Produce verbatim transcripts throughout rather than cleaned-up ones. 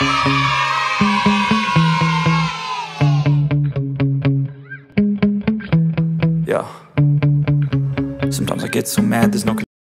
Yeah. Sometimes I get so mad there's no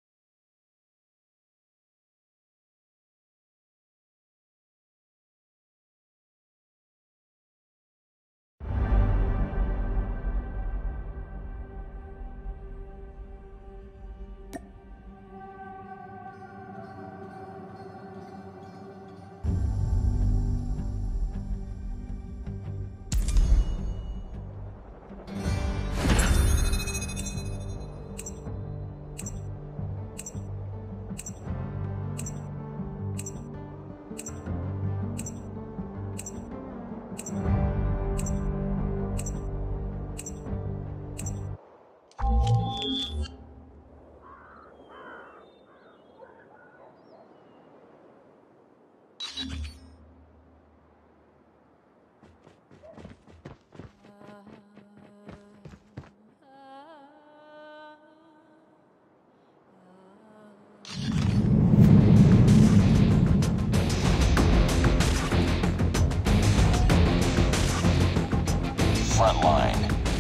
front line.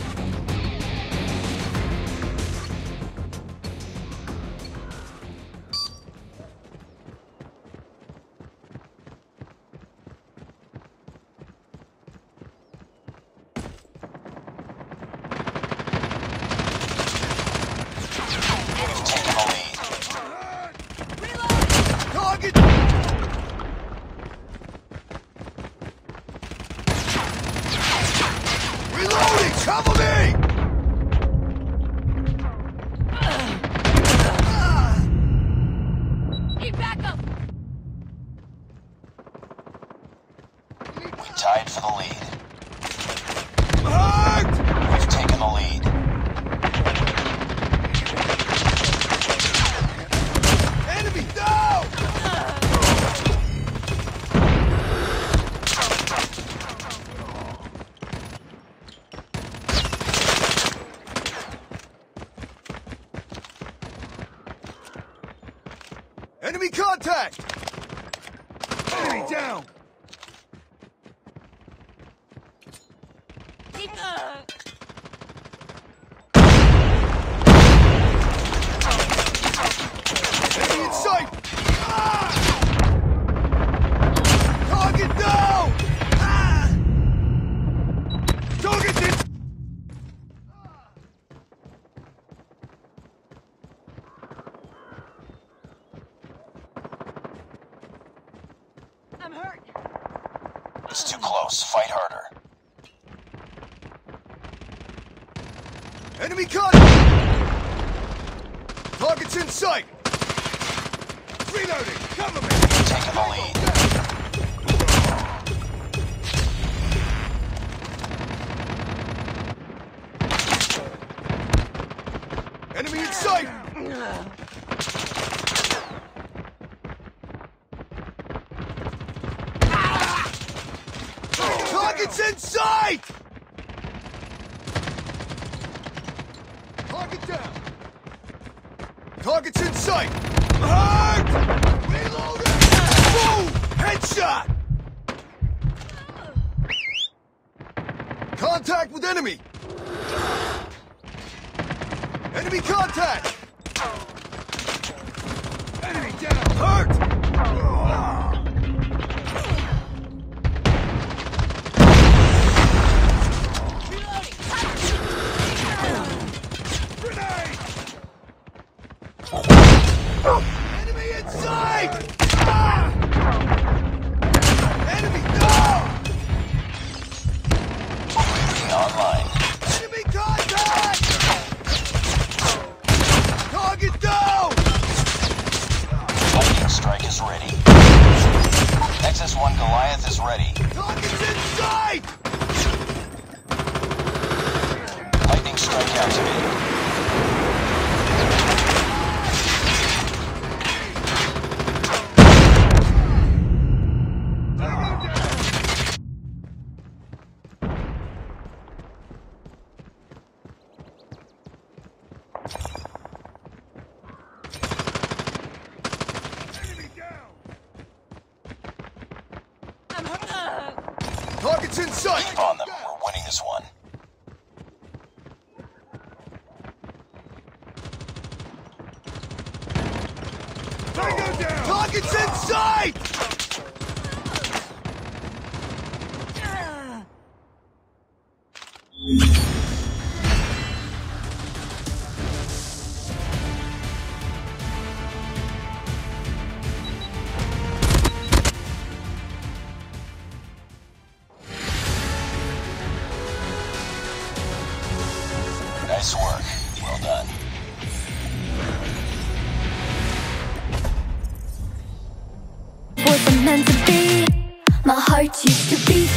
We've taken the lead. Target! Reloading! Cover me! Need backup! We tied for the lead. Hurt! We've taken the lead. Enemy down! Enemy contact! Enemy down! Need Enemy in sight! Ah! Target down! Ah! Target in... I'm hurt! It's too close. Fight harder. Enemy contact! Target's in sight! Reloading! Cover me! We've taken the lead. Enemy in sight! Target's in sight! Target down! Target's in sight! Hurt! Reloading! Boom! Headshot! Contact with enemy! Enemy contact! Enemy down! Hurt! Grenade! Enemy in sight! Ah! Enemy down! Be online. Enemy contact! Target down! Lightning strike is ready. Nexus one Goliath is ready. Target's in sight! Lightning strike activated. Enemy down! Target's in sight! Keep on them. We're winning this one. Tango down! Target's in sight! Nice work. Well done. Wasn't meant to be. My heart used to beat